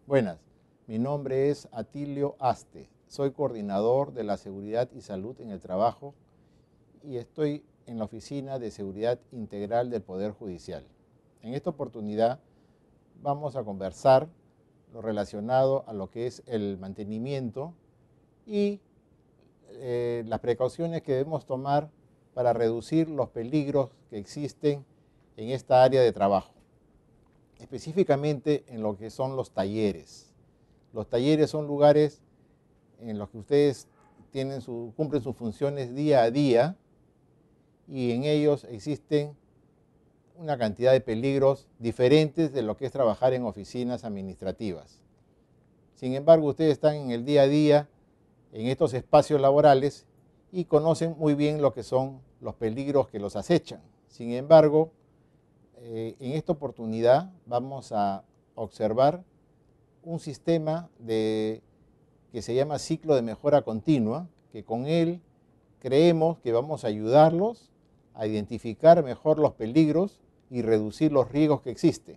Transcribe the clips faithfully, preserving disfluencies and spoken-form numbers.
Buenas, mi nombre es Atilio Aste, soy coordinador de la Seguridad y Salud en el Trabajo y estoy en la Oficina de Seguridad Integral del Poder Judicial. En esta oportunidad vamos a conversar lo relacionado a lo que es el mantenimiento y eh, las precauciones que debemos tomar para reducir los peligros que existen en esta área de trabajo, específicamente en lo que son los talleres. Los talleres son lugares en los que ustedes tienen su, cumplen sus funciones día a día y en ellos existen una cantidad de peligros diferentes de lo que es trabajar en oficinas administrativas. Sin embargo, ustedes están en el día a día en estos espacios laborales y conocen muy bien lo que son los peligros que los acechan. Sin embargo, eh, en esta oportunidad vamos a observar un sistema de, que se llama ciclo de mejora continua, que con él creemos que vamos a ayudarlos a identificar mejor los peligros y reducir los riesgos que existen.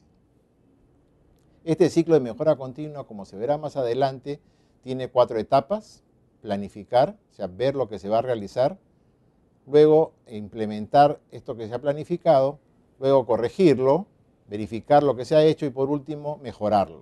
Este ciclo de mejora continua, como se verá más adelante, tiene cuatro etapas: planificar, o sea, ver lo que se va a realizar, luego implementar esto que se ha planificado, luego corregirlo, verificar lo que se ha hecho y por último mejorarlo.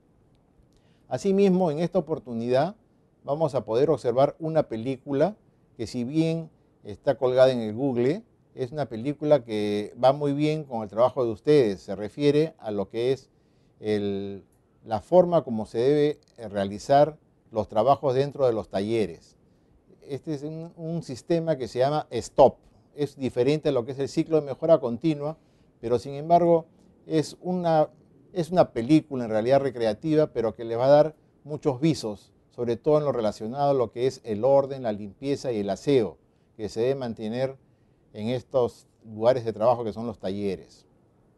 Asimismo, en esta oportunidad vamos a poder observar una película que, si bien está colgada en el Google, es una película que va muy bien con el trabajo de ustedes. Se refiere a lo que es el, la forma como se debe realizar los trabajos dentro de los talleres. Este es un, un sistema que se llama STOP. Es diferente a lo que es el ciclo de mejora continua, pero sin embargo es una, es una película en realidad recreativa, pero que le va a dar muchos visos, sobre todo en lo relacionado a lo que es el orden, la limpieza y el aseo que se debe mantener en estos lugares de trabajo que son los talleres.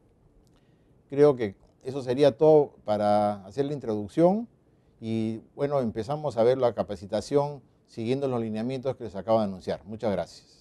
Creo que eso sería todo para hacer la introducción y bueno, empezamos a ver la capacitación siguiendo los lineamientos que les acabo de anunciar. Muchas gracias.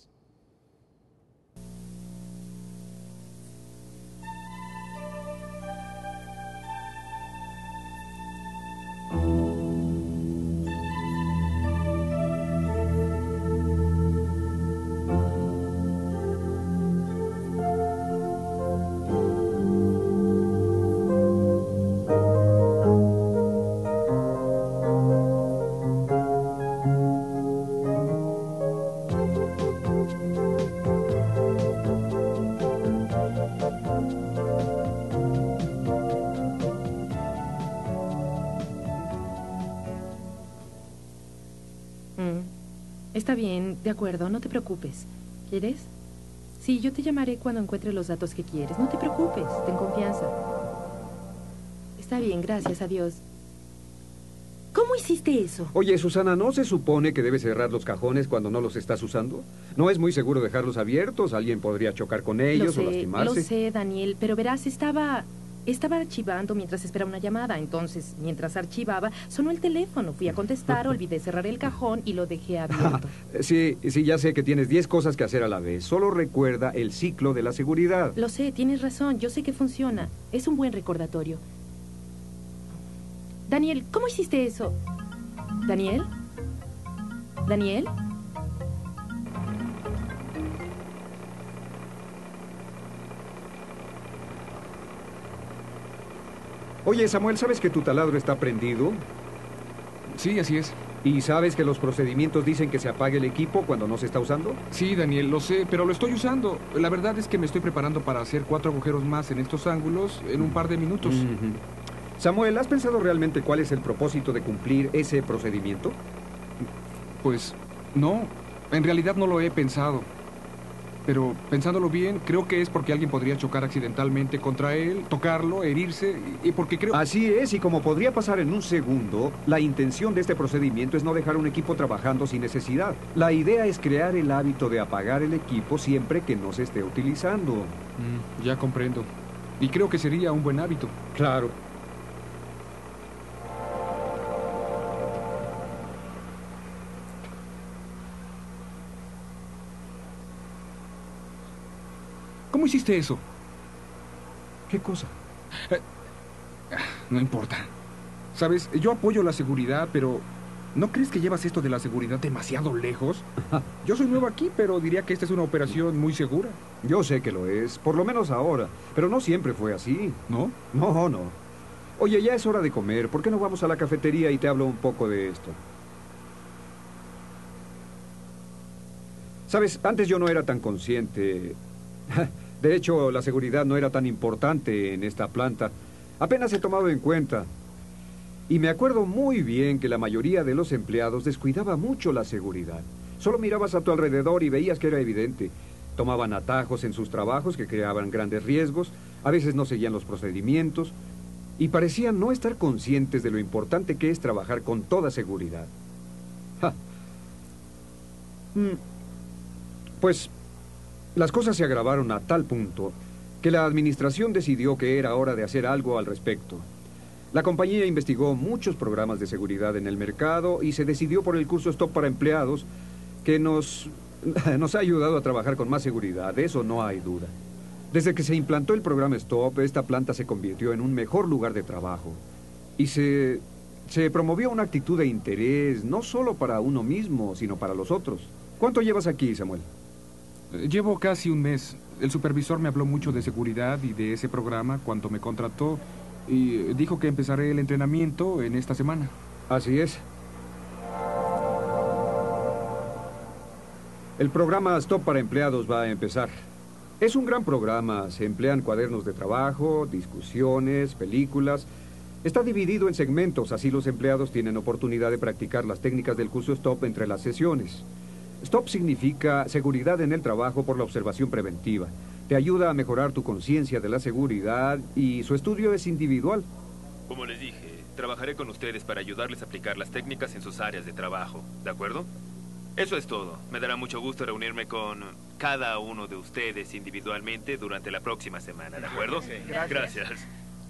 Está bien, de acuerdo, no te preocupes. ¿Quieres? Sí, yo te llamaré cuando encuentre los datos que quieres. No te preocupes, ten confianza. Está bien, gracias, adiós. ¿Cómo hiciste eso? Oye, Susana, ¿no se supone que debes cerrar los cajones cuando no los estás usando? No es muy seguro dejarlos abiertos, alguien podría chocar con ellos Lo o sé, lastimarse. lo sé, Daniel, pero verás, estaba... Estaba archivando mientras esperaba una llamada. Entonces, mientras archivaba, sonó el teléfono. Fui a contestar, olvidé cerrar el cajón y lo dejé abierto. Sí, sí, ya sé que tienes diez cosas que hacer a la vez. Solo recuerda el ciclo de la seguridad. Lo sé, tienes razón. Yo sé que funciona. Es un buen recordatorio. Daniel, ¿cómo hiciste eso? ¿Daniel? ¿Daniel? Oye, Samuel, ¿sabes que tu taladro está prendido? Sí, así es. ¿Y sabes que los procedimientos dicen que se apague el equipo cuando no se está usando? Sí, Daniel, lo sé, pero lo estoy usando. La verdad es que me estoy preparando para hacer cuatro agujeros más en estos ángulos en un par de minutos. Uh-huh. Samuel, ¿has pensado realmente cuál es el propósito de cumplir ese procedimiento? Pues no, en realidad no lo he pensado. Pero pensándolo bien, creo que es porque alguien podría chocar accidentalmente contra él, tocarlo, herirse, y porque creo... Así es, y como podría pasar en un segundo, la intención de este procedimiento es no dejar un equipo trabajando sin necesidad. La idea es crear el hábito de apagar el equipo siempre que no se esté utilizando. Mm, ya comprendo. Y creo que sería un buen hábito. Claro. ¿Cómo hiciste eso? ¿Qué cosa? Eh, no importa. Sabes, yo apoyo la seguridad, pero ¿no crees que llevas esto de la seguridad demasiado lejos? Yo soy nuevo aquí, pero diría que esta es una operación muy segura. Yo sé que lo es, por lo menos ahora, pero no siempre fue así. ¿No? No, no. Oye, ya es hora de comer. ¿Por qué no vamos a la cafetería y te hablo un poco de esto? Sabes, antes yo no era tan consciente. De hecho, la seguridad no era tan importante en esta planta. Apenas he tomado en cuenta. Y me acuerdo muy bien que la mayoría de los empleados descuidaba mucho la seguridad. Solo mirabas a tu alrededor y veías que era evidente. Tomaban atajos en sus trabajos que creaban grandes riesgos. A veces no seguían los procedimientos. Y parecían no estar conscientes de lo importante que es trabajar con toda seguridad. Ja. Mm. Pues las cosas se agravaron a tal punto que la administración decidió que era hora de hacer algo al respecto. La compañía investigó muchos programas de seguridad en el mercado y se decidió por el curso Stop para empleados, que nos, nos ha ayudado a trabajar con más seguridad, de eso no hay duda. Desde que se implantó el programa Stop, esta planta se convirtió en un mejor lugar de trabajo. Y se, se promovió una actitud de interés, no solo para uno mismo, sino para los otros. ¿Cuánto llevas aquí, Samuel? Llevo casi un mes. El supervisor me habló mucho de seguridad y de ese programa cuando me contrató y dijo que empezaré el entrenamiento en esta semana. Así es. El programa Stop para empleados va a empezar. Es un gran programa. Se emplean cuadernos de trabajo, discusiones, películas. Está dividido en segmentos, así los empleados tienen oportunidad de practicar las técnicas del curso Stop entre las sesiones. Stop significa seguridad en el trabajo por la observación preventiva. Te ayuda a mejorar tu conciencia de la seguridad y su estudio es individual. Como les dije, trabajaré con ustedes para ayudarles a aplicar las técnicas en sus áreas de trabajo, ¿de acuerdo? Eso es todo. Me dará mucho gusto reunirme con cada uno de ustedes individualmente durante la próxima semana, ¿de acuerdo? Sí, gracias. Gracias.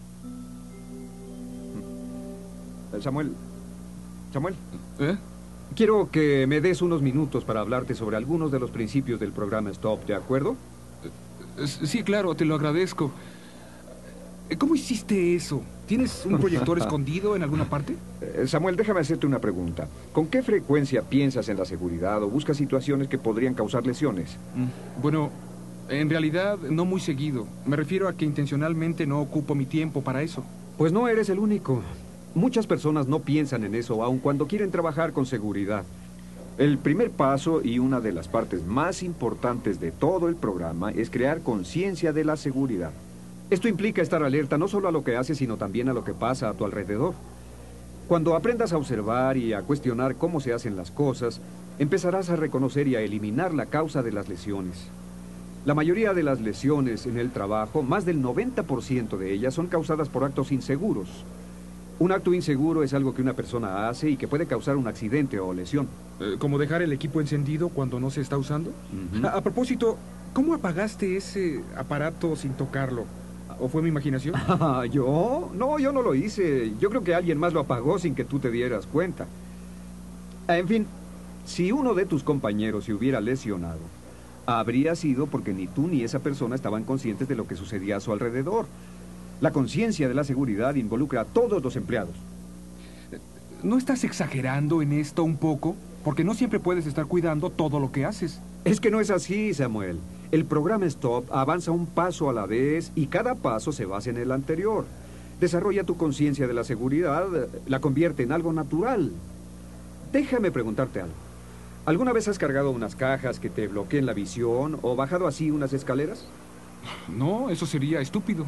Samuel. Samuel. ¿Eh? Quiero que me des unos minutos para hablarte sobre algunos de los principios del programa Stop, ¿de acuerdo? Sí, claro, te lo agradezco. ¿Cómo hiciste eso? ¿Tienes un proyector escondido en alguna parte? Eh, Samuel, déjame hacerte una pregunta. ¿Con qué frecuencia piensas en la seguridad o buscas situaciones que podrían causar lesiones? Mm, Bueno, en realidad no muy seguido. Me refiero a que intencionalmente no ocupo mi tiempo para eso. Pues no eres el único. Muchas personas no piensan en eso, aun cuando quieren trabajar con seguridad. El primer paso y una de las partes más importantes de todo el programa es crear conciencia de la seguridad. Esto implica estar alerta no solo a lo que haces, sino también a lo que pasa a tu alrededor. Cuando aprendas a observar y a cuestionar cómo se hacen las cosas, empezarás a reconocer y a eliminar la causa de las lesiones. La mayoría de las lesiones en el trabajo, más del noventa por ciento de ellas, son causadas por actos inseguros. Un acto inseguro es algo que una persona hace y que puede causar un accidente o lesión. Eh, ¿Como dejar el equipo encendido cuando no se está usando? Ujú. a, a propósito, ¿cómo apagaste ese aparato sin tocarlo? ¿O fue mi imaginación? Ah, ¿yo? No, yo no lo hice. Yo creo que alguien más lo apagó sin que tú te dieras cuenta. En fin, si uno de tus compañeros se hubiera lesionado, habría sido porque ni tú ni esa persona estaban conscientes de lo que sucedía a su alrededor. La conciencia de la seguridad involucra a todos los empleados. ¿No estás exagerando en esto un poco? Porque no siempre puedes estar cuidando todo lo que haces. Es que no es así, Samuel. El programa Stop avanza un paso a la vez y cada paso se basa en el anterior. Desarrolla tu conciencia de la seguridad, la convierte en algo natural. Déjame preguntarte algo. ¿Alguna vez has cargado unas cajas que te bloqueen la visión o bajado así unas escaleras? No, eso sería estúpido.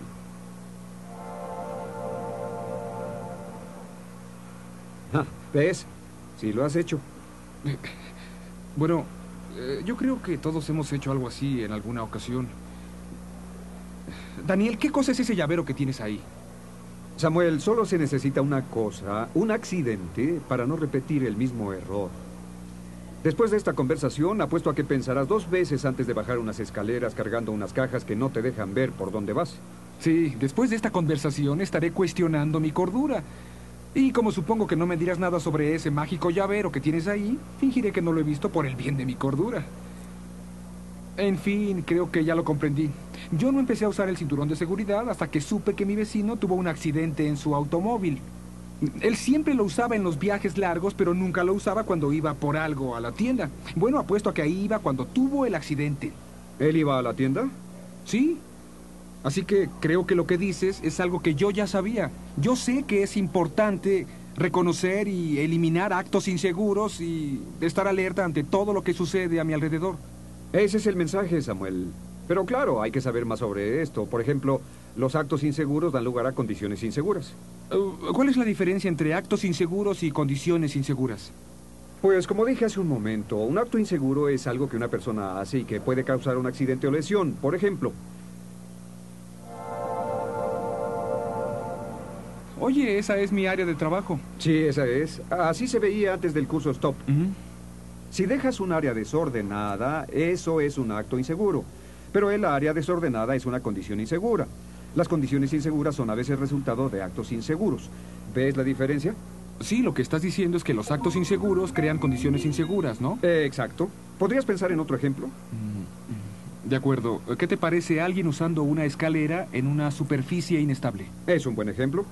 Ah, ¿ves? Sí lo has hecho. Bueno, eh, yo creo que todos hemos hecho algo así en alguna ocasión. Daniel, ¿qué cosa es ese llavero que tienes ahí? Samuel, solo se necesita una cosa, un accidente, para no repetir el mismo error. Después de esta conversación, apuesto a que pensarás dos veces antes de bajar unas escaleras cargando unas cajas que no te dejan ver por dónde vas. Sí, después de esta conversación estaré cuestionando mi cordura. Y como supongo que no me dirás nada sobre ese mágico llavero que tienes ahí, fingiré que no lo he visto por el bien de mi cordura. En fin, creo que ya lo comprendí. Yo no empecé a usar el cinturón de seguridad hasta que supe que mi vecino tuvo un accidente en su automóvil. Él siempre lo usaba en los viajes largos, pero nunca lo usaba cuando iba por algo a la tienda. Bueno, apuesto a que ahí iba cuando tuvo el accidente. ¿Él iba a la tienda? Sí. Así que creo que lo que dices es algo que yo ya sabía. Yo sé que es importante reconocer y eliminar actos inseguros y estar alerta ante todo lo que sucede a mi alrededor. Ese es el mensaje, Samuel. Pero claro, hay que saber más sobre esto. Por ejemplo, los actos inseguros dan lugar a condiciones inseguras. Uh, ¿Cuál es la diferencia entre actos inseguros y condiciones inseguras? Pues como dije hace un momento, un acto inseguro es algo que una persona hace y que puede causar un accidente o lesión. Por ejemplo... Oye, esa es mi área de trabajo. Sí, esa es. Así se veía antes del curso STOP. Uh-huh. Si dejas un área desordenada, eso es un acto inseguro. Pero el área desordenada es una condición insegura. Las condiciones inseguras son a veces resultado de actos inseguros. ¿Ves la diferencia? Sí, lo que estás diciendo es que los actos inseguros crean condiciones inseguras, ¿no? Eh, exacto. ¿Podrías pensar en otro ejemplo? Mm, De acuerdo. ¿Qué te parece alguien usando una escalera en una superficie inestable? Es un buen ejemplo.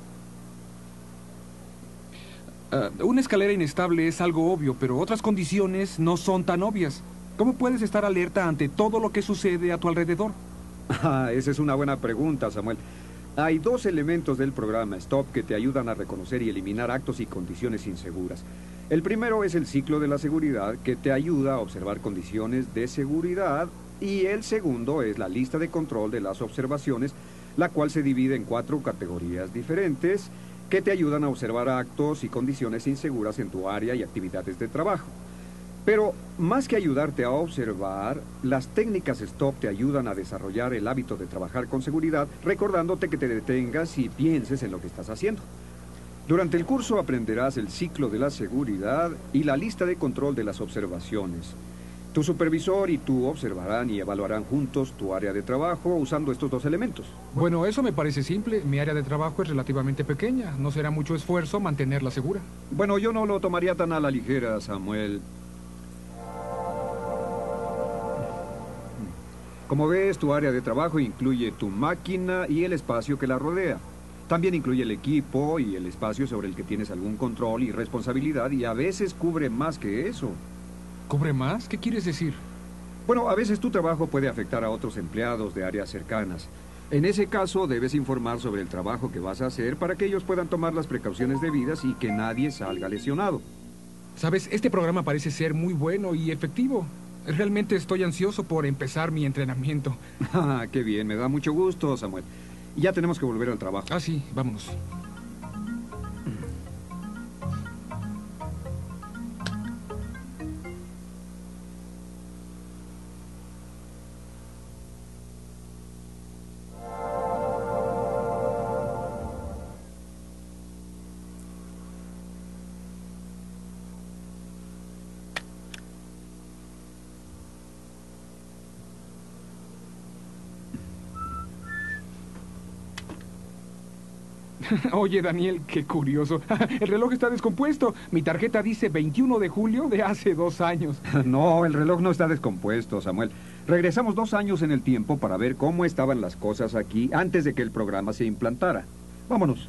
Uh, una escalera inestable es algo obvio, pero otras condiciones no son tan obvias. ¿Cómo puedes estar alerta ante todo lo que sucede a tu alrededor? Ah, esa es una buena pregunta, Samuel. Hay dos elementos del programa STOP que te ayudan a reconocer y eliminar actos y condiciones inseguras. El primero es el ciclo de la seguridad, que te ayuda a observar condiciones de seguridad. Y el segundo es la lista de control de las observaciones, la cual se divide en cuatro categorías diferentes que te ayudan a observar actos y condiciones inseguras en tu área y actividades de trabajo. Pero más que ayudarte a observar, las técnicas STOP te ayudan a desarrollar el hábito de trabajar con seguridad, recordándote que te detengas y pienses en lo que estás haciendo. Durante el curso aprenderás el ciclo de la seguridad y la lista de control de las observaciones. Tu supervisor y tú observarán y evaluarán juntos tu área de trabajo usando estos dos elementos. Bueno, eso me parece simple. Mi área de trabajo es relativamente pequeña. No será mucho esfuerzo mantenerla segura. Bueno, yo no lo tomaría tan a la ligera, Samuel. Como ves, tu área de trabajo incluye tu máquina y el espacio que la rodea. También incluye el equipo y el espacio sobre el que tienes algún control y responsabilidad, y a veces cubre más que eso. ¿Cubre más? ¿Qué quieres decir? Bueno, a veces tu trabajo puede afectar a otros empleados de áreas cercanas. En ese caso, debes informar sobre el trabajo que vas a hacer para que ellos puedan tomar las precauciones debidas y que nadie salga lesionado. Sabes, este programa parece ser muy bueno y efectivo. Realmente estoy ansioso por empezar mi entrenamiento. Ah, qué bien, me da mucho gusto, Samuel. Ya tenemos que volver al trabajo. Ah, sí, vámonos. Oye, Daniel, qué curioso. El reloj está descompuesto. Mi tarjeta dice veintiuno de julio de hace dos años. No, el reloj no está descompuesto, Samuel. Regresamos dos años en el tiempo para ver cómo estaban las cosas aquí antes de que el programa se implantara. Vámonos.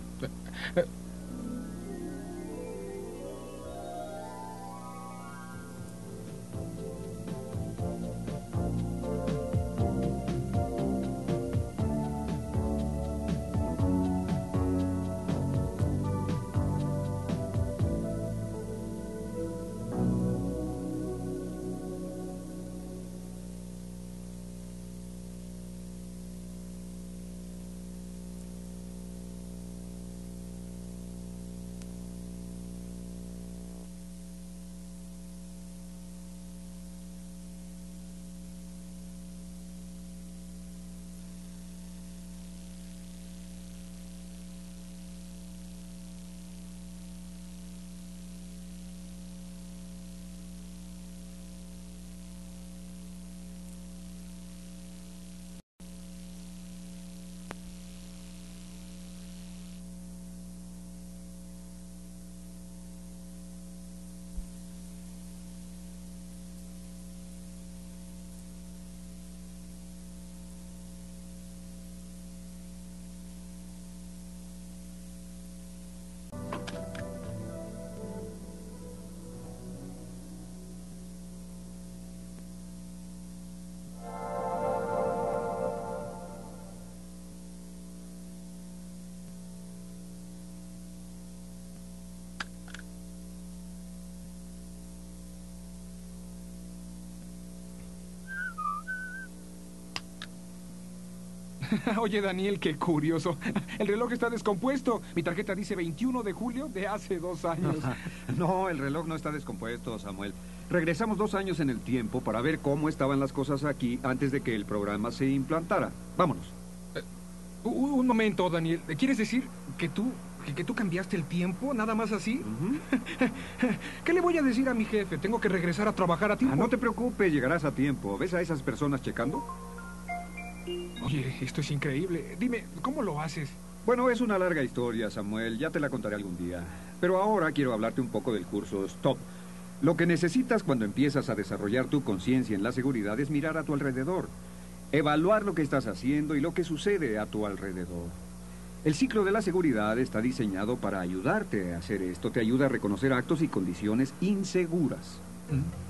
Oye, Daniel, qué curioso. El reloj está descompuesto. Mi tarjeta dice veintiuno de julio de hace dos años. No, el reloj no está descompuesto, Samuel. Regresamos dos años en el tiempo para ver cómo estaban las cosas aquí antes de que el programa se implantara. Vámonos. Eh, un momento, Daniel. ¿Quieres decir que tú, que, que tú cambiaste el tiempo? ¿Nada más así? Uh-huh. ¿Qué le voy a decir a mi jefe? Tengo que regresar a trabajar a tiempo. Ah, no te preocupes, llegarás a tiempo. ¿Ves a esas personas checando? Oye, esto es increíble. Dime, ¿cómo lo haces? Bueno, es una larga historia, Samuel. Ya te la contaré algún día. Pero ahora quiero hablarte un poco del curso STOP. Lo que necesitas cuando empiezas a desarrollar tu conciencia en la seguridad es mirar a tu alrededor. Evaluar lo que estás haciendo y lo que sucede a tu alrededor. El ciclo de la seguridad está diseñado para ayudarte a hacer esto. Te ayuda a reconocer actos y condiciones inseguras. ¿Mm?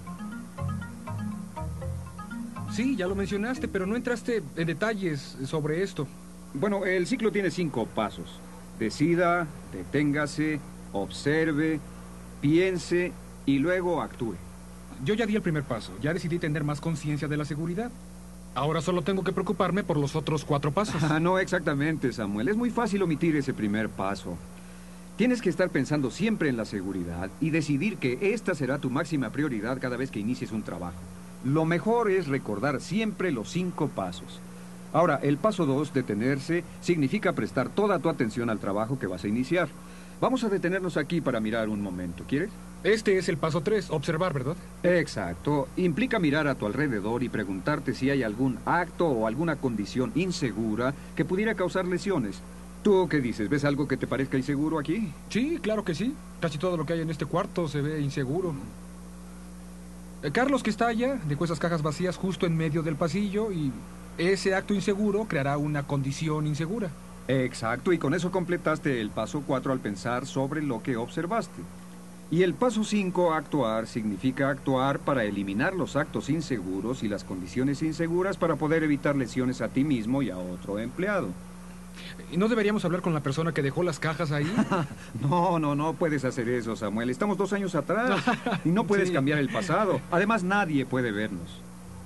Sí, ya lo mencionaste, pero no entraste en detalles sobre esto. Bueno, el ciclo tiene cinco pasos. Decida, deténgase, observe, piense y luego actúe. Yo ya di el primer paso. Ya decidí tener más conciencia de la seguridad. Ahora solo tengo que preocuparme por los otros cuatro pasos. Ah, no exactamente, Samuel. Es muy fácil omitir ese primer paso. Tienes que estar pensando siempre en la seguridad y decidir que esta será tu máxima prioridad cada vez que inicies un trabajo. Lo mejor es recordar siempre los cinco pasos. Ahora, el paso dos, detenerse, significa prestar toda tu atención al trabajo que vas a iniciar. Vamos a detenernos aquí para mirar un momento, ¿quieres? Este es el paso tres, observar, ¿verdad? Exacto. Implica mirar a tu alrededor y preguntarte si hay algún acto o alguna condición insegura que pudiera causar lesiones. ¿Tú qué dices? ¿Ves algo que te parezca inseguro aquí? Sí, claro que sí. Casi todo lo que hay en este cuarto se ve inseguro. Eh, Carlos, que está allá, dejó esas cajas vacías justo en medio del pasillo y ese acto inseguro creará una condición insegura. Exacto, y con eso completaste el paso cuatro al pensar sobre lo que observaste. Y el paso cinco, actuar, significa actuar para eliminar los actos inseguros y las condiciones inseguras para poder evitar lesiones a ti mismo y a otro empleado. ¿Y no deberíamos hablar con la persona que dejó las cajas ahí? No, no, no puedes hacer eso, Samuel. Estamos dos años atrás y no puedes Sí. cambiar el pasado. Además, nadie puede vernos.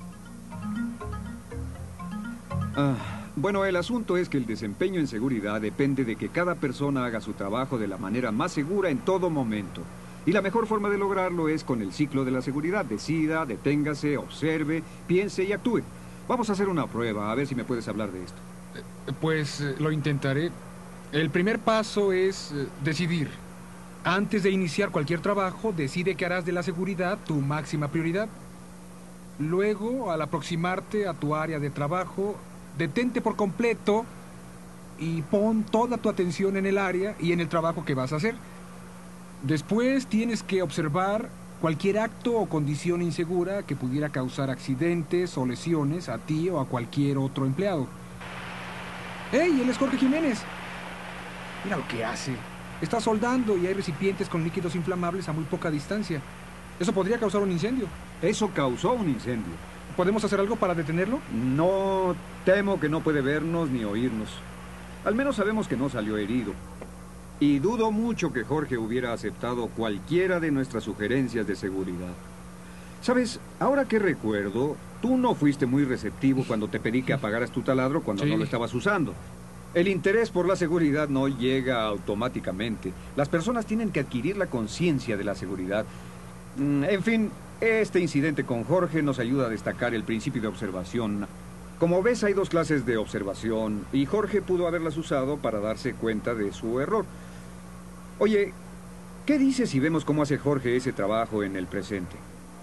Ah, bueno, el asunto es que el desempeño en seguridad depende de que cada persona haga su trabajo de la manera más segura en todo momento. Y la mejor forma de lograrlo es con el ciclo de la seguridad. Decida, deténgase, observe, piense y actúe. Vamos a hacer una prueba, a ver si me puedes hablar de esto. Pues eh, lo intentaré. El primer paso es eh, decidir. Antes de iniciar cualquier trabajo, decide que harás de la seguridad tu máxima prioridad. Luego, al aproximarte a tu área de trabajo, detente por completo y pon toda tu atención en el área y en el trabajo que vas a hacer. Después tienes que observar cualquier acto o condición insegura que pudiera causar accidentes o lesiones a ti o a cualquier otro empleado. ¡Hey! Él es Jorge Jiménez. Mira lo que hace. Está soldando y hay recipientes con líquidos inflamables a muy poca distancia. Eso podría causar un incendio. Eso causó un incendio. ¿Podemos hacer algo para detenerlo? No, temo que no puede vernos ni oírnos. Al menos sabemos que no salió herido. Y dudo mucho que Jorge hubiera aceptado cualquiera de nuestras sugerencias de seguridad. ¿Sabes? Ahora que recuerdo, tú no fuiste muy receptivo cuando te pedí que apagaras tu taladro cuando Sí. no lo estabas usando. El interés por la seguridad no llega automáticamente. Las personas tienen que adquirir la conciencia de la seguridad. Mm, En fin, este incidente con Jorge nos ayuda a destacar el principio de observación. Como ves, hay dos clases de observación y Jorge pudo haberlas usado para darse cuenta de su error. Oye, ¿qué dices si vemos cómo hace Jorge ese trabajo en el presente?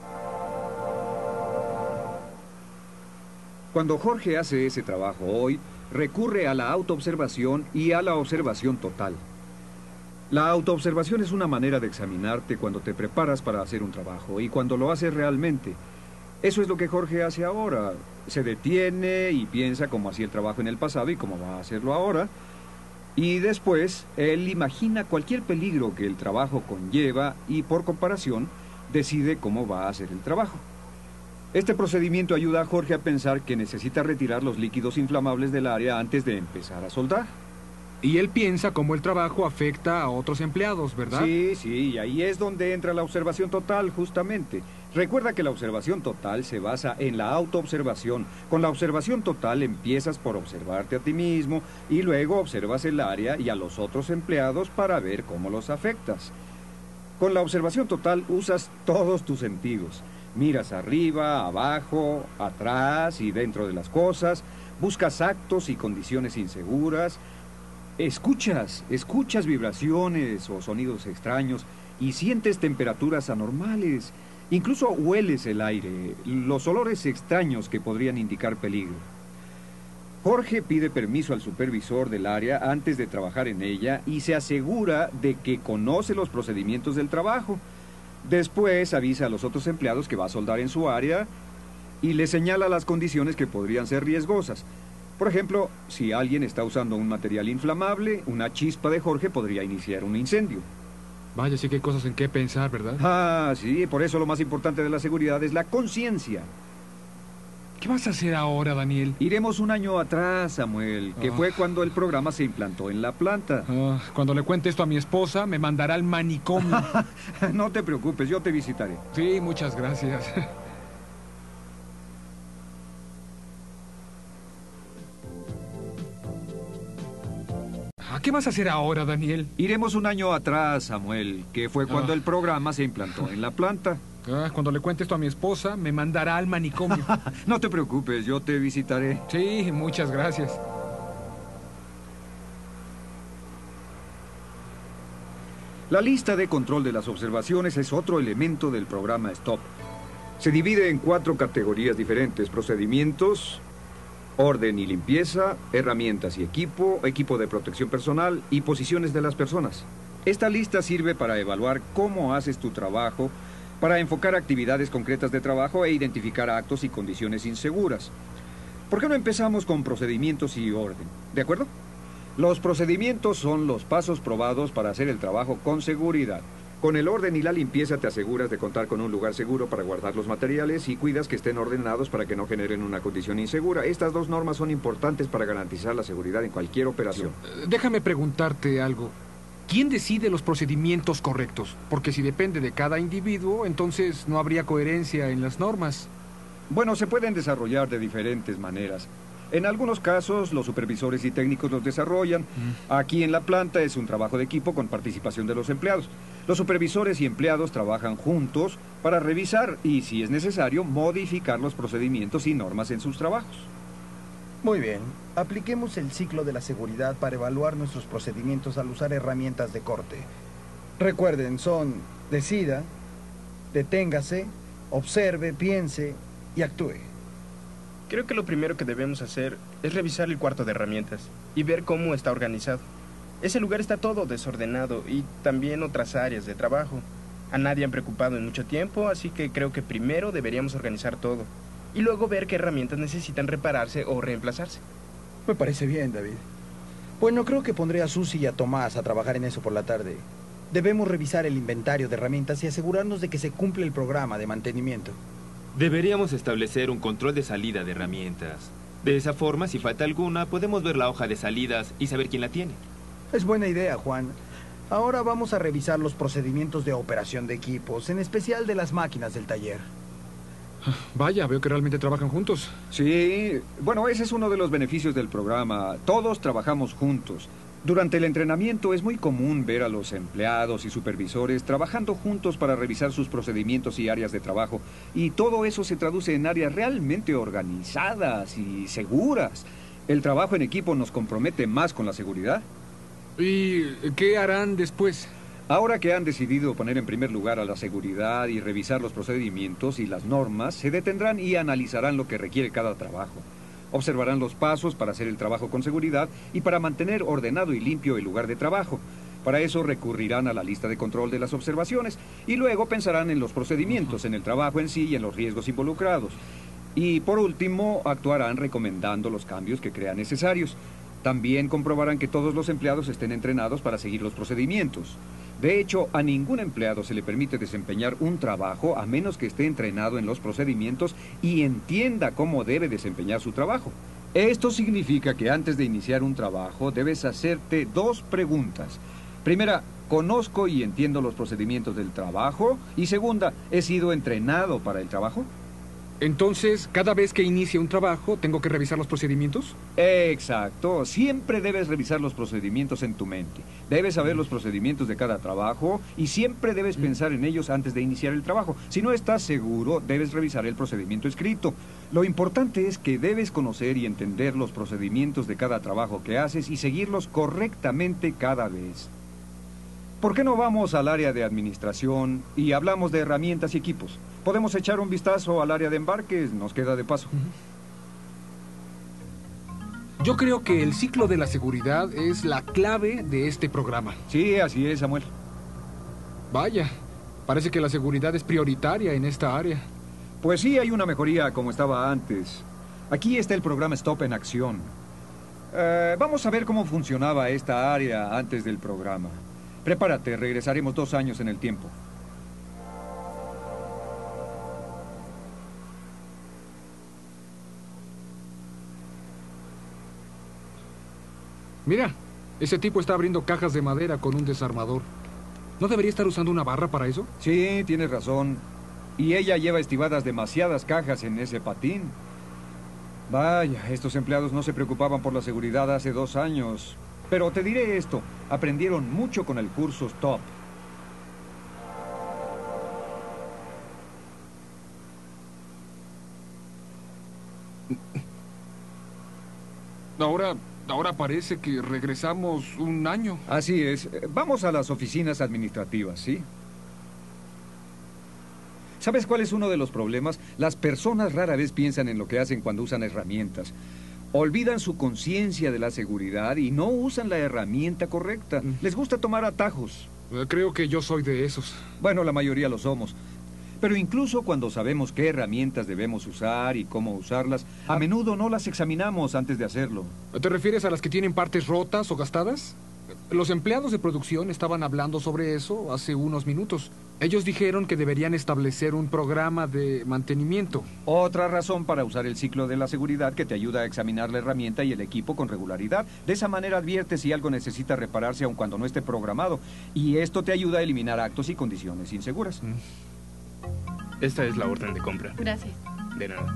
Cuando Jorge hace ese trabajo hoy, recurre a la autoobservación y a la observación total. La autoobservación es una manera de examinarte cuando te preparas para hacer un trabajo y cuando lo haces realmente. Eso es lo que Jorge hace ahora. Se detiene y piensa cómo hacía el trabajo en el pasado y cómo va a hacerlo ahora. Y después, él imagina cualquier peligro que el trabajo conlleva y, por comparación, decide cómo va a hacer el trabajo. Este procedimiento ayuda a Jorge a pensar que necesita retirar los líquidos inflamables del área antes de empezar a soldar. Y él piensa cómo el trabajo afecta a otros empleados, ¿verdad? Sí, sí, y ahí es donde entra la observación total, justamente. Recuerda que la observación total se basa en la autoobservación. Con la observación total empiezas por observarte a ti mismo y luego observas el área y a los otros empleados para ver cómo los afectas. Con la observación total usas todos tus sentidos. Miras arriba, abajo, atrás y dentro de las cosas. Buscas actos y condiciones inseguras. Escuchas, escuchas vibraciones o sonidos extraños y sientes temperaturas anormales. Incluso hueles el aire, los olores extraños que podrían indicar peligro. Jorge pide permiso al supervisor del área antes de trabajar en ella y se asegura de que conoce los procedimientos del trabajo. Después avisa a los otros empleados que va a soldar en su área y les señala las condiciones que podrían ser riesgosas. Por ejemplo, si alguien está usando un material inflamable, una chispa de Jorge podría iniciar un incendio. Vaya, sí que hay cosas en qué pensar, ¿verdad? Ah, sí, por eso lo más importante de la seguridad es la conciencia. ¿Qué vas a hacer ahora, Daniel? Iremos un año atrás, Samuel, que Oh. fue cuando el programa se implantó en la planta. Ah, cuando le cuente esto a mi esposa, me mandará al manicomio. No te preocupes, yo te visitaré. Sí, muchas gracias. Ah, ¿qué vas a hacer ahora, Daniel? Iremos un año atrás, Samuel, que fue cuando Ah. el programa se implantó en la planta. Ah, cuando le cuente esto a mi esposa, me mandará al manicomio. No te preocupes, yo te visitaré. Sí, muchas gracias. La lista de control de las observaciones es otro elemento del programa STOP. Se divide en cuatro categorías diferentes: procedimientos, orden y limpieza, herramientas y equipo, equipo de protección personal y posiciones de las personas. Esta lista sirve para evaluar cómo haces tu trabajo, para enfocar actividades concretas de trabajo e identificar actos y condiciones inseguras. ¿Por qué no empezamos con procedimientos y orden? ¿De acuerdo? Los procedimientos son los pasos probados para hacer el trabajo con seguridad. Con el orden y la limpieza te aseguras de contar con un lugar seguro para guardar los materiales y cuidas que estén ordenados para que no generen una condición insegura. Estas dos normas son importantes para garantizar la seguridad en cualquier operación. Eh, Déjame preguntarte algo. ¿Quién decide los procedimientos correctos? Porque si depende de cada individuo, entonces no habría coherencia en las normas. Bueno, se pueden desarrollar de diferentes maneras. En algunos casos, los supervisores y técnicos los desarrollan. Aquí en la planta es un trabajo de equipo con participación de los empleados. Los supervisores y empleados trabajan juntos para revisar y, si es necesario, modificar los procedimientos y normas en sus trabajos. Muy bien. Apliquemos el ciclo de la seguridad para evaluar nuestros procedimientos al usar herramientas de corte. Recuerden, son decida, deténgase, observe, piense y actúe. Creo que lo primero que debemos hacer es revisar el cuarto de herramientas y ver cómo está organizado. Ese lugar está todo desordenado y también otras áreas de trabajo. A nadie han preocupado en mucho tiempo, así que creo que primero deberíamos organizar todo y luego ver qué herramientas necesitan repararse o reemplazarse. Me parece bien, David. Bueno, creo que pondré a Susi y a Tomás a trabajar en eso por la tarde. Debemos revisar el inventario de herramientas y asegurarnos de que se cumple el programa de mantenimiento. Deberíamos establecer un control de salida de herramientas. De esa forma, si falta alguna, podemos ver la hoja de salidas y saber quién la tiene. Es buena idea, Juan. Ahora vamos a revisar los procedimientos de operación de equipos, en especial de las máquinas del taller. Vaya, veo que realmente trabajan juntos. Sí, bueno, ese es uno de los beneficios del programa. Todos trabajamos juntos. Durante el entrenamiento es muy común ver a los empleados y supervisores trabajando juntos para revisar sus procedimientos y áreas de trabajo. Y todo eso se traduce en áreas realmente organizadas y seguras. El trabajo en equipo nos compromete más con la seguridad. ¿Y qué harán después? Ahora que han decidido poner en primer lugar a la seguridad y revisar los procedimientos y las normas, se detendrán y analizarán lo que requiere cada trabajo. Observarán los pasos para hacer el trabajo con seguridad y para mantener ordenado y limpio el lugar de trabajo. Para eso recurrirán a la lista de control de las observaciones y luego pensarán en los procedimientos, en el trabajo en sí y en los riesgos involucrados. Y por último, actuarán recomendando los cambios que crean necesarios. También comprobarán que todos los empleados estén entrenados para seguir los procedimientos. De hecho, a ningún empleado se le permite desempeñar un trabajo a menos que esté entrenado en los procedimientos y entienda cómo debe desempeñar su trabajo. Esto significa que antes de iniciar un trabajo debes hacerte dos preguntas. Primera, conozco y entiendo los procedimientos del trabajo. Y segunda, he sido entrenado para el trabajo. Entonces, cada vez que inicie un trabajo, ¿tengo que revisar los procedimientos? Exacto. Siempre debes revisar los procedimientos en tu mente. Debes saber los procedimientos de cada trabajo y siempre debes pensar en ellos antes de iniciar el trabajo. Si no estás seguro, debes revisar el procedimiento escrito. Lo importante es que debes conocer y entender los procedimientos de cada trabajo que haces y seguirlos correctamente cada vez. ¿Por qué no vamos al área de administración y hablamos de herramientas y equipos? Podemos echar un vistazo al área de embarques, nos queda de paso. Yo creo que el ciclo de la seguridad es la clave de este programa. Sí, así es, Samuel. Vaya, parece que la seguridad es prioritaria en esta área. Pues sí, hay una mejoría como estaba antes. Aquí está el programa Stop en acción. Eh, vamos a ver cómo funcionaba esta área antes del programa. Prepárate, regresaremos dos años en el tiempo. Mira, ese tipo está abriendo cajas de madera con un desarmador. ¿No debería estar usando una barra para eso? Sí, tienes razón. Y ella lleva estivadas demasiadas cajas en ese patín. Vaya, estos empleados no se preocupaban por la seguridad hace dos años. Pero te diré esto, aprendieron mucho con el curso Stop. Ahora, ahora parece que regresamos un año. Así es. Vamos a las oficinas administrativas, ¿sí? ¿Sabes cuál es uno de los problemas? Las personas rara vez piensan en lo que hacen cuando usan herramientas. Olvidan su conciencia de la seguridad y no usan la herramienta correcta. Les gusta tomar atajos. Creo que yo soy de esos. Bueno, la mayoría lo somos. Pero incluso cuando sabemos qué herramientas debemos usar y cómo usarlas, a menudo no las examinamos antes de hacerlo. ¿Te refieres a las que tienen partes rotas o gastadas? Los empleados de producción estaban hablando sobre eso hace unos minutos. Ellos dijeron que deberían establecer un programa de mantenimiento. Otra razón para usar el ciclo de la seguridad que te ayuda a examinar la herramienta y el equipo con regularidad. De esa manera adviertes si algo necesita repararse aun cuando no esté programado. Y esto te ayuda a eliminar actos y condiciones inseguras. Mm. Esta es la orden de compra. Gracias. De nada.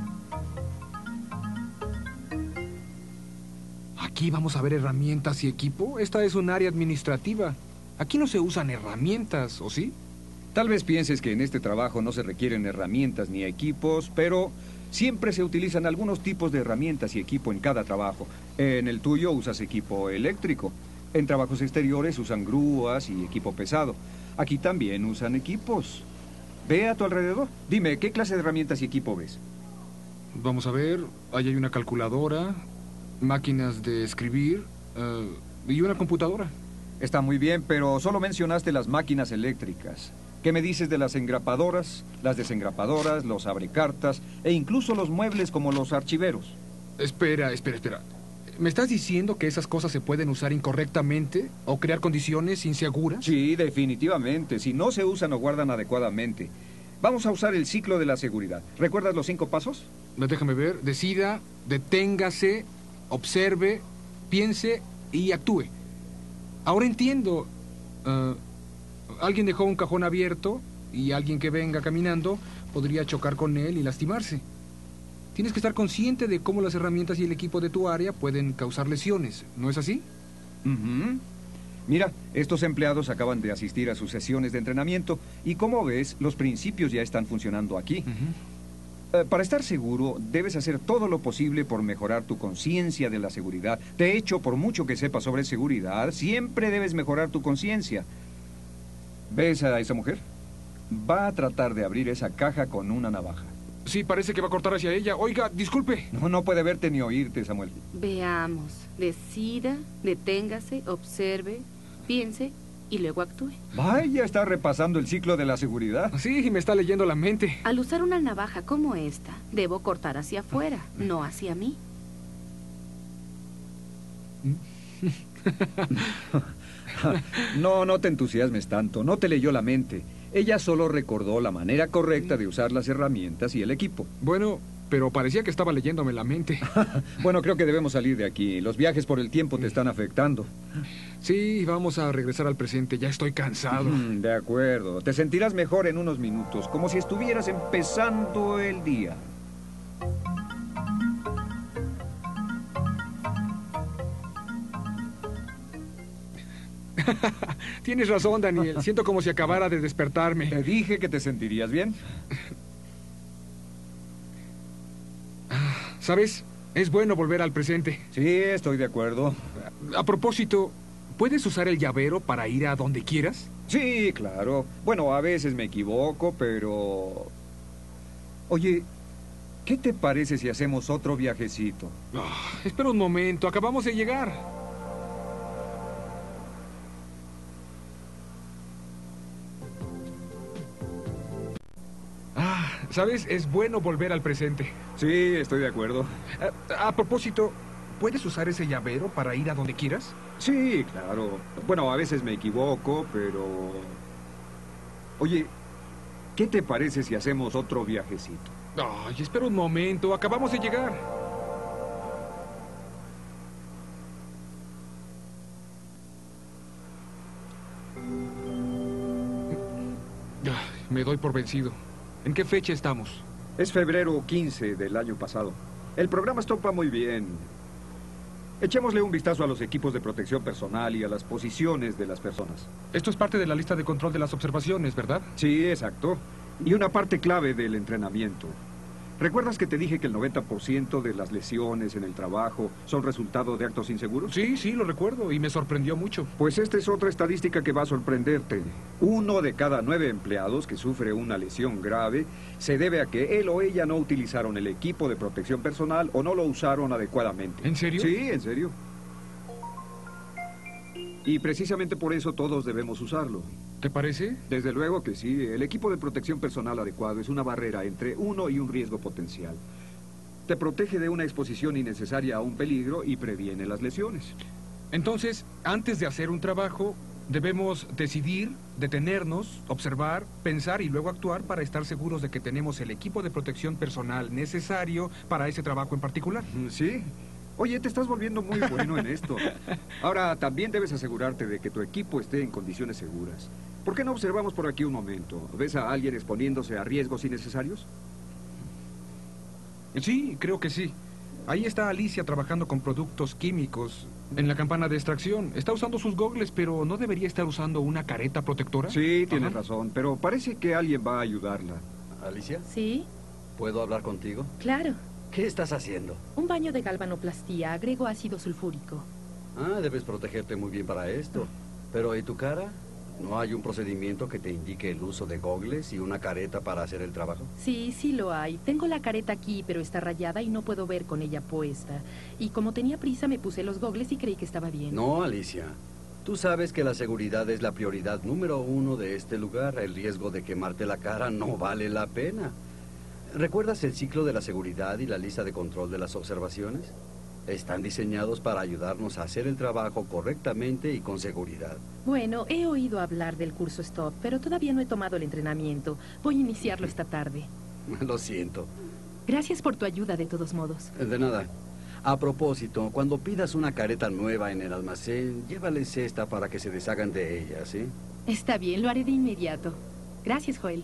Aquí vamos a ver herramientas y equipo. Esta es un área administrativa. Aquí no se usan herramientas, ¿o sí? Tal vez pienses que en este trabajo no se requieren herramientas ni equipos, pero siempre se utilizan algunos tipos de herramientas y equipo en cada trabajo. En el tuyo usas equipo eléctrico. En trabajos exteriores usan grúas y equipo pesado. Aquí también usan equipos. Ve a tu alrededor. Dime, ¿qué clase de herramientas y equipo ves? Vamos a ver. Ahí hay una calculadora, máquinas de escribir uh, y una computadora. Está muy bien, pero solo mencionaste las máquinas eléctricas. ¿Qué me dices de las engrapadoras, las desengrapadoras, los abrecartas e incluso los muebles como los archiveros? Espera, espera, espera. ¿Me estás diciendo que esas cosas se pueden usar incorrectamente o crear condiciones inseguras? Sí, definitivamente. Si no se usan o guardan adecuadamente. Vamos a usar el ciclo de la seguridad. ¿Recuerdas los cinco pasos? Déjame ver. Decida, deténgase, observe, piense y actúe. Ahora entiendo. Uh, alguien dejó un cajón abierto y alguien que venga caminando podría chocar con él y lastimarse. Tienes que estar consciente de cómo las herramientas y el equipo de tu área pueden causar lesiones, ¿no es así? Uh-huh. Mira, estos empleados acaban de asistir a sus sesiones de entrenamiento y como ves, los principios ya están funcionando aquí. Uh-huh. Uh, para estar seguro, debes hacer todo lo posible por mejorar tu conciencia de la seguridad. De hecho, por mucho que sepas sobre seguridad, siempre debes mejorar tu conciencia. ¿Ves a esa mujer? Va a tratar de abrir esa caja con una navaja. Sí, parece que va a cortar hacia ella. Oiga, disculpe. No, no puede verte ni oírte, Samuel. Veamos. Decida, deténgase, observe, piense y luego actúe. Vaya, está repasando el ciclo de la seguridad. Sí, me está leyendo la mente. Al usar una navaja como esta, debo cortar hacia afuera, no hacia mí. No, no te entusiasmes tanto. No te leyó la mente. Ella solo recordó la manera correcta de usar las herramientas y el equipo. Bueno, pero parecía que estaba leyéndome la mente. Bueno, creo que debemos salir de aquí. Los viajes por el tiempo te están afectando. Sí, vamos a regresar al presente. Ya estoy cansado. Mm, de acuerdo. Te sentirás mejor en unos minutos, como si estuvieras empezando el día. Tienes razón, Daniel. Siento como si acabara de despertarme. Te dije que te sentirías bien. ¿Sabes? Es bueno volver al presente. Sí, estoy de acuerdo. A propósito, ¿puedes usar el llavero para ir a donde quieras? Sí, claro. Bueno, a veces me equivoco, pero... Oye, ¿qué te parece si hacemos otro viajecito? Oh, espera un momento, acabamos de llegar. Ah, ¿sabes? Es bueno volver al presente. Sí, estoy de acuerdo. A, a propósito, ¿puedes usar ese llavero para ir a donde quieras? Sí, claro. Bueno, a veces me equivoco, pero... Oye, ¿qué te parece si hacemos otro viajecito? Ay, espera un momento, acabamos de llegar. Ay, me doy por vencido. ¿En qué fecha estamos? Es febrero quince del año pasado. El programa estopa muy bien. Echémosle un vistazo a los equipos de protección personal y a las posiciones de las personas. Esto es parte de la lista de control de las observaciones, ¿verdad? Sí, exacto. Y una parte clave del entrenamiento. ¿Recuerdas que te dije que el noventa por ciento de las lesiones en el trabajo son resultado de actos inseguros? Sí, sí, lo recuerdo y me sorprendió mucho. Pues esta es otra estadística que va a sorprenderte. Uno de cada nueve empleados que sufre una lesión grave se debe a que él o ella no utilizaron el equipo de protección personal o no lo usaron adecuadamente. ¿En serio? Sí, en serio. Y precisamente por eso todos debemos usarlo. ¿Te parece? Desde luego que sí. El equipo de protección personal adecuado es una barrera entre uno y un riesgo potencial. Te protege de una exposición innecesaria a un peligro y previene las lesiones. Entonces, antes de hacer un trabajo, debemos decidir, detenernos, observar, pensar y luego actuar para estar seguros de que tenemos el equipo de protección personal necesario para ese trabajo en particular. Sí. Oye, te estás volviendo muy bueno en esto. Ahora, también debes asegurarte de que tu equipo esté en condiciones seguras. ¿Por qué no observamos por aquí un momento? ¿Ves a alguien exponiéndose a riesgos innecesarios? Sí, creo que sí. Ahí está Alicia trabajando con productos químicos en la campana de extracción. Está usando sus gogles, pero ¿no debería estar usando una careta protectora? Sí, tienes Ajá. razón, pero parece que alguien va a ayudarla. ¿Alicia? ¿Sí? ¿Puedo hablar contigo? Claro. ¿Qué estás haciendo? Un baño de galvanoplastía. Agrego ácido sulfúrico. Ah, debes protegerte muy bien para esto. Pero ¿y tu cara? ¿No hay un procedimiento que te indique el uso de gogles y una careta para hacer el trabajo? Sí, sí lo hay. Tengo la careta aquí, pero está rayada y no puedo ver con ella puesta. Y como tenía prisa, me puse los gogles y creí que estaba bien. No, Alicia. Tú sabes que la seguridad es la prioridad número uno de este lugar. El riesgo de quemarte la cara no vale la pena. ¿Recuerdas el ciclo de la seguridad y la lista de control de las observaciones? Están diseñados para ayudarnos a hacer el trabajo correctamente y con seguridad. Bueno, he oído hablar del curso STOP, pero todavía no he tomado el entrenamiento. Voy a iniciarlo esta tarde. Lo siento. Gracias por tu ayuda, de todos modos. De nada. A propósito, cuando pidas una careta nueva en el almacén, llévales esta para que se deshagan de ella, ¿sí? Está bien, lo haré de inmediato. Gracias, Joel.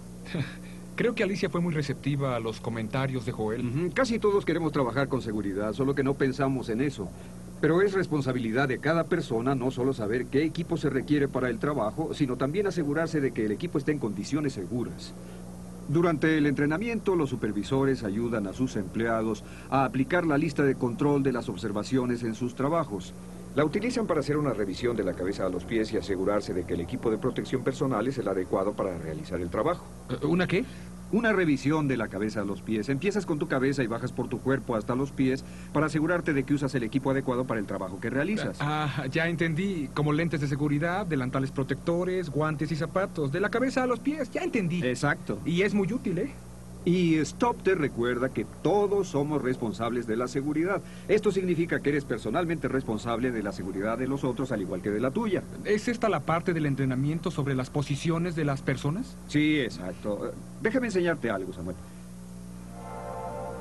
Creo que Alicia fue muy receptiva a los comentarios de Joel. Uh-huh. Casi todos queremos trabajar con seguridad, solo que no pensamos en eso. Pero es responsabilidad de cada persona no solo saber qué equipo se requiere para el trabajo, sino también asegurarse de que el equipo esté en condiciones seguras. Durante el entrenamiento, los supervisores ayudan a sus empleados a aplicar la lista de control de las observaciones en sus trabajos. La utilizan para hacer una revisión de la cabeza a los pies y asegurarse de que el equipo de protección personal es el adecuado para realizar el trabajo. ¿Una qué? Una revisión de la cabeza a los pies. Empiezas con tu cabeza y bajas por tu cuerpo hasta los pies para asegurarte de que usas el equipo adecuado para el trabajo que realizas. Ah, ya entendí. Como lentes de seguridad, delantales protectores, guantes y zapatos. De la cabeza a los pies, ya entendí. Exacto. Y es muy útil, ¿eh? Y STOP te recuerda que todos somos responsables de la seguridad. Esto significa que eres personalmente responsable de la seguridad de los otros, al igual que de la tuya. ¿Es esta la parte del entrenamiento sobre las posiciones de las personas? Sí, exacto. Déjame enseñarte algo, Samuel.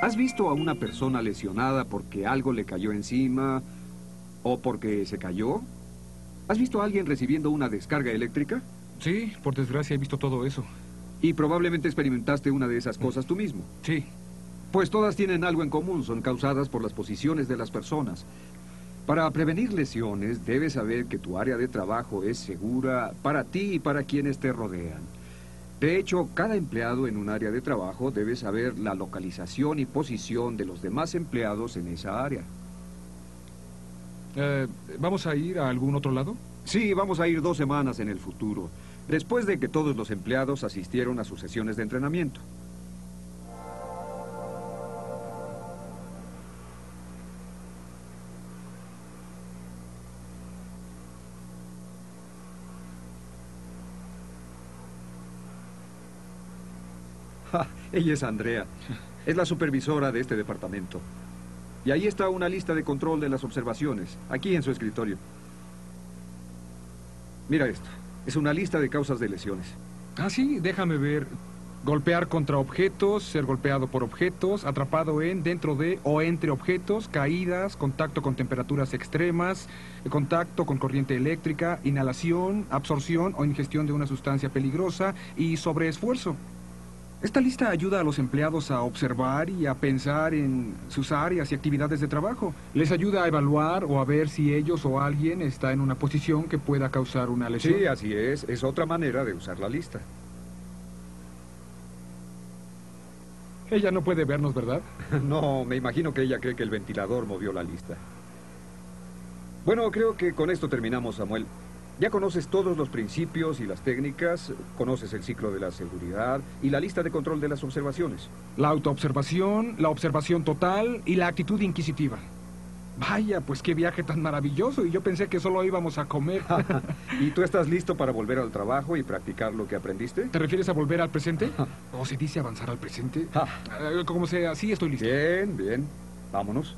¿Has visto a una persona lesionada porque algo le cayó encima o porque se cayó? ¿Has visto a alguien recibiendo una descarga eléctrica? Sí, por desgracia he visto todo eso. Y probablemente experimentaste una de esas cosas tú mismo. Sí. Pues todas tienen algo en común, son causadas por las posiciones de las personas. Para prevenir lesiones, debes saber que tu área de trabajo es segura para ti y para quienes te rodean. De hecho, cada empleado en un área de trabajo debe saber la localización y posición de los demás empleados en esa área. Eh, ¿Vamos a ir a algún otro lado? Sí, vamos a ir dos semanas en el futuro, después de que todos los empleados asistieron a sus sesiones de entrenamiento. Ja, ella es Andrea. Es la supervisora de este departamento. Y ahí está una lista de control de las observaciones, aquí en su escritorio. Mira esto. Es una lista de causas de lesiones. Ah, sí, déjame ver. Golpear contra objetos, ser golpeado por objetos, atrapado en, dentro de o entre objetos, caídas, contacto con temperaturas extremas, contacto con corriente eléctrica, inhalación, absorción o ingestión de una sustancia peligrosa y sobreesfuerzo. Esta lista ayuda a los empleados a observar y a pensar en sus áreas y actividades de trabajo. Les ayuda a evaluar o a ver si ellos o alguien está en una posición que pueda causar una lesión. Sí, así es. Es otra manera de usar la lista. Ella no puede vernos, ¿verdad? No, me imagino que ella cree que el ventilador movió la lista. Bueno, creo que con esto terminamos, Samuel. Ya conoces todos los principios y las técnicas, conoces el ciclo de la seguridad y la lista de control de las observaciones. La autoobservación, la observación total y la actitud inquisitiva. Vaya, pues qué viaje tan maravilloso, y yo pensé que solo íbamos a comer. ¿Y tú estás listo para volver al trabajo y practicar lo que aprendiste? ¿Te refieres a volver al presente? ¿O se dice avanzar al presente? Eh, como sea, sí estoy listo. Bien, bien. Vámonos.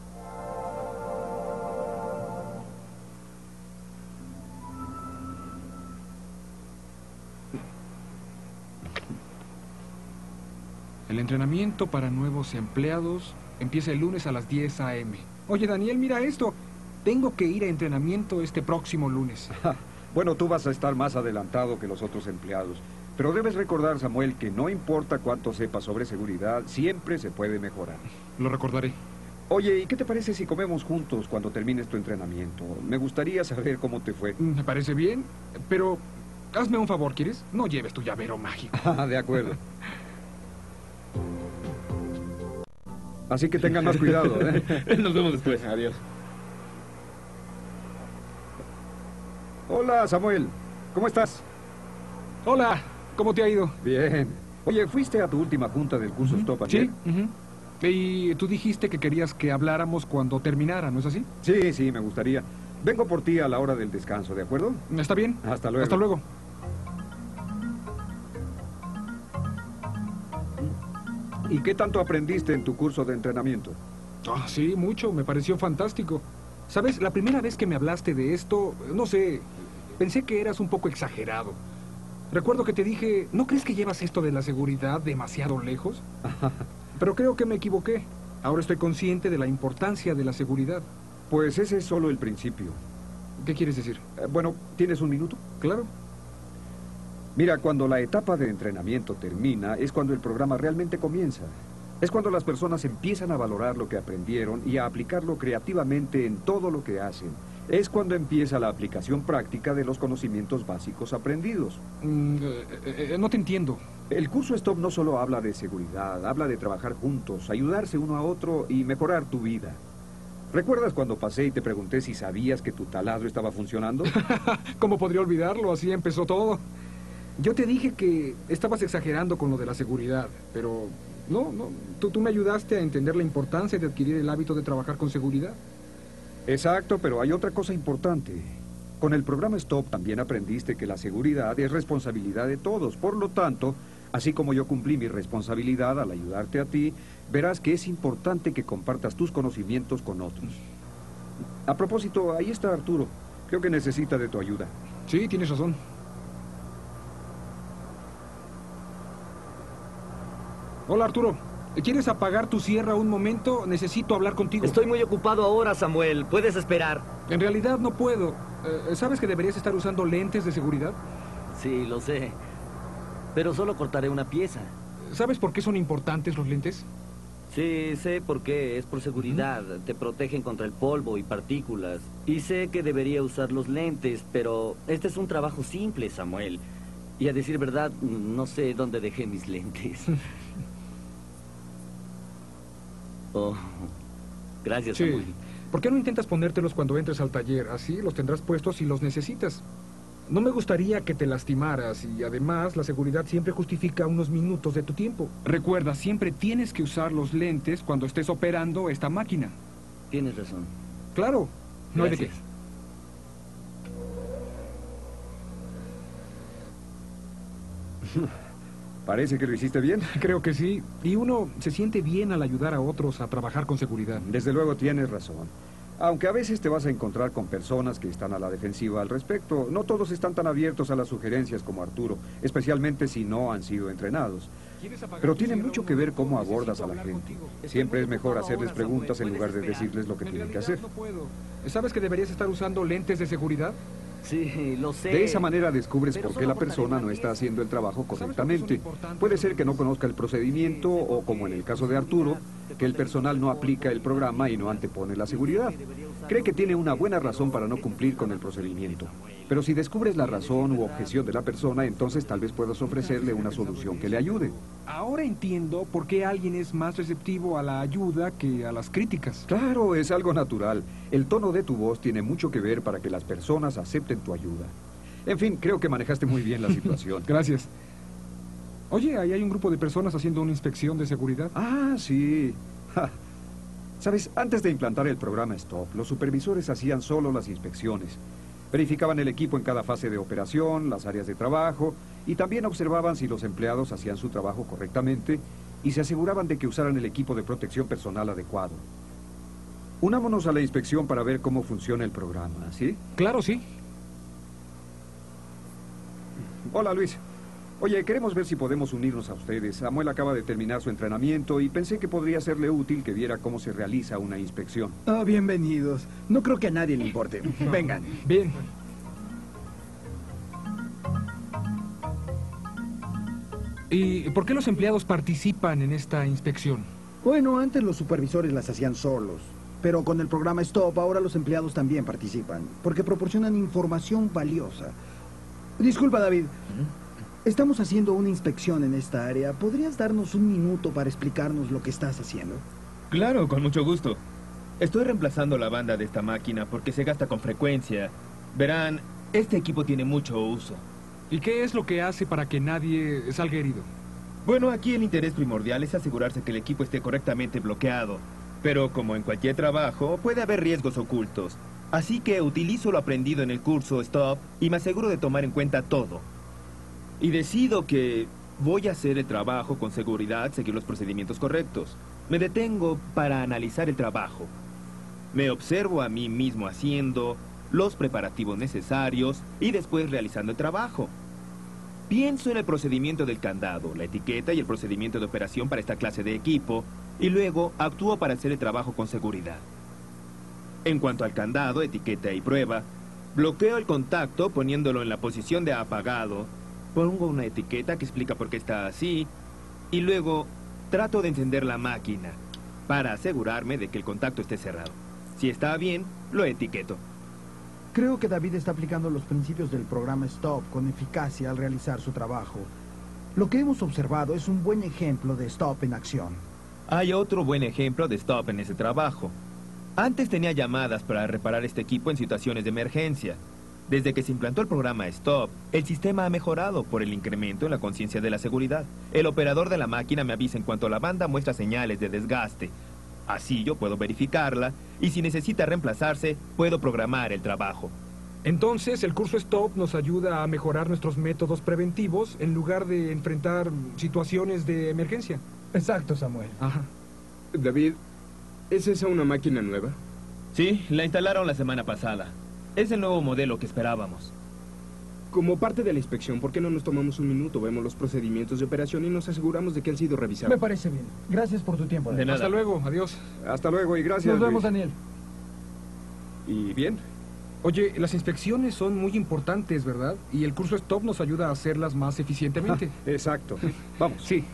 El entrenamiento para nuevos empleados empieza el lunes a las diez a eme Oye, Daniel, mira esto. Tengo que ir a entrenamiento este próximo lunes. Bueno, tú vas a estar más adelantado que los otros empleados. Pero debes recordar, Samuel, que no importa cuánto sepas sobre seguridad, siempre se puede mejorar. Lo recordaré. Oye, ¿y qué te parece si comemos juntos cuando termines tu entrenamiento? Me gustaría saber cómo te fue. Me parece bien, pero hazme un favor, ¿quieres? No lleves tu llavero mágico. Ah, de acuerdo. Así que tengan más cuidado, ¿eh? Nos vemos después. Adiós. Hola, Samuel. ¿Cómo estás? Hola, ¿cómo te ha ido? Bien. Oye, ¿fuiste a tu última junta del curso Stop ayer? Sí. Uh-huh. Y tú dijiste que querías que habláramos cuando terminara, ¿no es así? Sí, sí, me gustaría. Vengo por ti a la hora del descanso, ¿de acuerdo? Está bien. Hasta luego. Hasta luego. ¿Y qué tanto aprendiste en tu curso de entrenamiento? Ah, sí, mucho. Me pareció fantástico. ¿Sabes? La primera vez que me hablaste de esto, no sé, pensé que eras un poco exagerado. Recuerdo que te dije, ¿no crees que llevas esto de la seguridad demasiado lejos? Pero creo que me equivoqué. Ahora estoy consciente de la importancia de la seguridad. Pues ese es solo el principio. ¿Qué quieres decir? Eh, bueno, ¿tienes un minuto? Claro. Mira, cuando la etapa de entrenamiento termina, es cuando el programa realmente comienza. Es cuando las personas empiezan a valorar lo que aprendieron y a aplicarlo creativamente en todo lo que hacen. Es cuando empieza la aplicación práctica de los conocimientos básicos aprendidos. Mm, eh, eh, no te entiendo. El curso Stop no solo habla de seguridad, habla de trabajar juntos, ayudarse uno a otro y mejorar tu vida. ¿Recuerdas cuando pasé y te pregunté si sabías que tu taladro estaba funcionando? ¿Cómo podría olvidarlo? Así empezó todo. Yo te dije que estabas exagerando con lo de la seguridad, pero no, no. Tú, tú me ayudaste a entender la importancia de adquirir el hábito de trabajar con seguridad. Exacto, pero hay otra cosa importante. Con el programa Stop también aprendiste que la seguridad es responsabilidad de todos. Por lo tanto, así como yo cumplí mi responsabilidad al ayudarte a ti, verás que es importante que compartas tus conocimientos con otros. A propósito, ahí está Arturo. Creo que necesita de tu ayuda. Sí, tienes razón. Hola, Arturo. ¿Quieres apagar tu sierra un momento? Necesito hablar contigo. Estoy muy ocupado ahora, Samuel. ¿Puedes esperar? En realidad no puedo. Eh, ¿Sabes que deberías estar usando lentes de seguridad? Sí, lo sé. Pero solo cortaré una pieza. ¿Sabes por qué son importantes los lentes? Sí, sé por qué. Es por seguridad. Te protegen contra el polvo y partículas. Y sé que debería usar los lentes, pero este es un trabajo simple, Samuel. Y a decir verdad, no sé dónde dejé mis lentes. Oh, gracias, Sí. Samuel. ¿Por qué no intentas ponértelos cuando entres al taller? Así los tendrás puestos si los necesitas. No me gustaría que te lastimaras y además la seguridad siempre justifica unos minutos de tu tiempo. Recuerda, siempre tienes que usar los lentes cuando estés operando esta máquina. Tienes razón. Claro, no hay de qué. Gracias. Parece que lo hiciste bien. Creo que sí. Y uno se siente bien al ayudar a otros a trabajar con seguridad. Desde luego tienes razón. Aunque a veces te vas a encontrar con personas que están a la defensiva al respecto, no todos están tan abiertos a las sugerencias como Arturo, especialmente si no han sido entrenados. Pero tiene mucho que ver cómo abordas a la gente. Siempre es mejor hacerles preguntas en lugar de decirles lo que tienen que hacer. No puedo. ¿Sabes que deberías estar usando lentes de seguridad? Sí, lo sé. De esa manera descubres Pero por qué solo la cortaré persona una no está pieza. haciendo el trabajo ¿Sabes por qué son correctamente. importantes Puede los ser que no lentes? conozca el procedimiento o, como en el caso de Arturo, que el personal no aplica el programa y no antepone la seguridad. Cree que tiene una buena razón para no cumplir con el procedimiento. Pero si descubres la razón u objeción de la persona, entonces tal vez puedas ofrecerle una solución que le ayude. Ahora entiendo por qué alguien es más receptivo a la ayuda que a las críticas. Claro, es algo natural. El tono de tu voz tiene mucho que ver para que las personas acepten tu ayuda. En fin, creo que manejaste muy bien la situación. Gracias. Oye, ahí hay un grupo de personas haciendo una inspección de seguridad. Ah, sí. Ja. Sabes, antes de implantar el programa STOP, los supervisores hacían solo las inspecciones. Verificaban el equipo en cada fase de operación, las áreas de trabajo, y también observaban si los empleados hacían su trabajo correctamente y se aseguraban de que usaran el equipo de protección personal adecuado. Unámonos a la inspección para ver cómo funciona el programa, ¿sí? Claro, sí. Hola, Luis. Oye, queremos ver si podemos unirnos a ustedes. Samuel acaba de terminar su entrenamiento y pensé que podría serle útil que viera cómo se realiza una inspección. Ah, bienvenidos. No creo que a nadie le importe. Vengan. Bien. ¿Y por qué los empleados participan en esta inspección? Bueno, antes los supervisores las hacían solos. Pero con el programa STOP ahora los empleados también participan. Porque proporcionan información valiosa. Disculpa, David. Estamos haciendo una inspección en esta área. ¿Podrías darnos un minuto para explicarnos lo que estás haciendo? Claro, con mucho gusto. Estoy reemplazando la banda de esta máquina porque se gasta con frecuencia. Verán, este equipo tiene mucho uso. ¿Y qué es lo que hace para que nadie salga herido? Bueno, aquí el interés primordial es asegurarse que el equipo esté correctamente bloqueado. Pero como en cualquier trabajo, puede haber riesgos ocultos. Así que utilizo lo aprendido en el curso STOP y me aseguro de tomar en cuenta todo. Y decido que voy a hacer el trabajo con seguridad, seguir los procedimientos correctos. Me detengo para analizar el trabajo. Me observo a mí mismo haciendo los preparativos necesarios y después realizando el trabajo. Pienso en el procedimiento del candado, la etiqueta y el procedimiento de operación para esta clase de equipo y luego actúo para hacer el trabajo con seguridad. En cuanto al candado, etiqueta y prueba, bloqueo el contacto poniéndolo en la posición de apagado. Pongo una etiqueta que explica por qué está así y luego trato de encender la máquina para asegurarme de que el contacto esté cerrado. Si está bien, lo etiqueto. Creo que David está aplicando los principios del programa STOP con eficacia al realizar su trabajo. Lo que hemos observado es un buen ejemplo de STOP en acción. Hay otro buen ejemplo de STOP en ese trabajo. Antes tenía llamadas para reparar este equipo en situaciones de emergencia. Desde que se implantó el programa STOP, el sistema ha mejorado por el incremento en la conciencia de la seguridad. El operador de la máquina me avisa en cuanto la banda muestra señales de desgaste. Así yo puedo verificarla y si necesita reemplazarse, puedo programar el trabajo. Entonces, el curso STOP nos ayuda a mejorar nuestros métodos preventivos en lugar de enfrentar situaciones de emergencia. Exacto, Samuel. Ajá. David, ¿es esa una máquina nueva? Sí, la instalaron la semana pasada. Es el nuevo modelo que esperábamos. Como parte de la inspección, ¿por qué no nos tomamos un minuto? Vemos los procedimientos de operación y nos aseguramos de que han sido revisados. Me parece bien. Gracias por tu tiempo. De Daniel. nada. Hasta luego, adiós. Hasta luego y gracias. Nos vemos, Luis. Daniel. ¿Y bien? Oye, las inspecciones son muy importantes, ¿verdad? Y el curso STOP nos ayuda a hacerlas más eficientemente. Exacto. Vamos. Sí.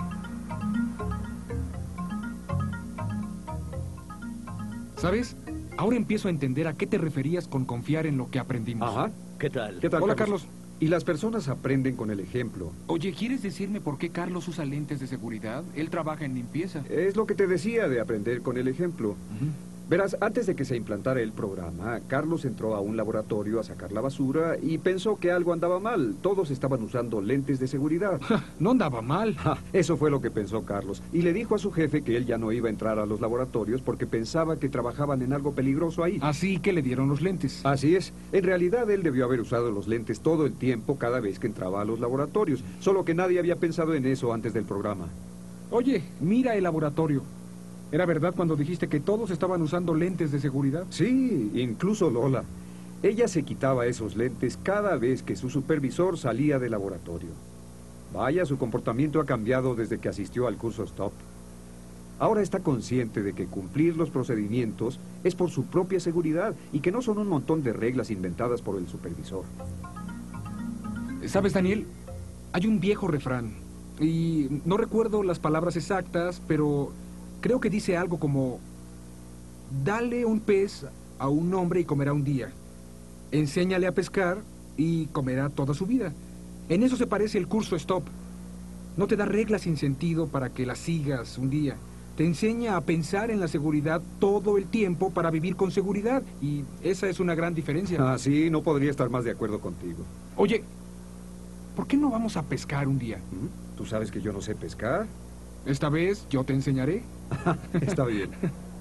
¿Sabes? Ahora empiezo a entender a qué te referías con confiar en lo que aprendimos. Ajá. ¿Qué tal? ¿Qué tal, Hola, Carlos. Y las personas aprenden con el ejemplo. Oye, ¿quieres decirme por qué Carlos usa lentes de seguridad? Él trabaja en limpieza. Es lo que te decía de aprender con el ejemplo. Ujú. Verás, antes de que se implantara el programa, Carlos entró a un laboratorio a sacar la basura y pensó que algo andaba mal. Todos estaban usando lentes de seguridad. No andaba mal. Ja, eso fue lo que pensó Carlos. Y le dijo a su jefe que él ya no iba a entrar a los laboratorios porque pensaba que trabajaban en algo peligroso ahí. Así que le dieron los lentes. Así es. En realidad él debió haber usado los lentes todo el tiempo cada vez que entraba a los laboratorios. Solo que nadie había pensado en eso antes del programa. Oye, mira el laboratorio. ¿Era verdad cuando dijiste que todos estaban usando lentes de seguridad? Sí, incluso Lola. Ella se quitaba esos lentes cada vez que su supervisor salía del laboratorio. Vaya, su comportamiento ha cambiado desde que asistió al curso STOP. Ahora está consciente de que cumplir los procedimientos es por su propia seguridad y que no son un montón de reglas inventadas por el supervisor. ¿Sabes, Daniel? Hay un viejo refrán. Y no recuerdo las palabras exactas, pero creo que dice algo como: dale un pez a un hombre y comerá un día. Enséñale a pescar y comerá toda su vida. En eso se parece el curso STOP. No te da reglas sin sentido para que las sigas un día. Te enseña a pensar en la seguridad todo el tiempo para vivir con seguridad. Y esa es una gran diferencia. Ah, sí, no podría estar más de acuerdo contigo. Oye, ¿por qué no vamos a pescar un día? ¿Tú sabes que yo no sé pescar? Esta vez yo te enseñaré. Está bien.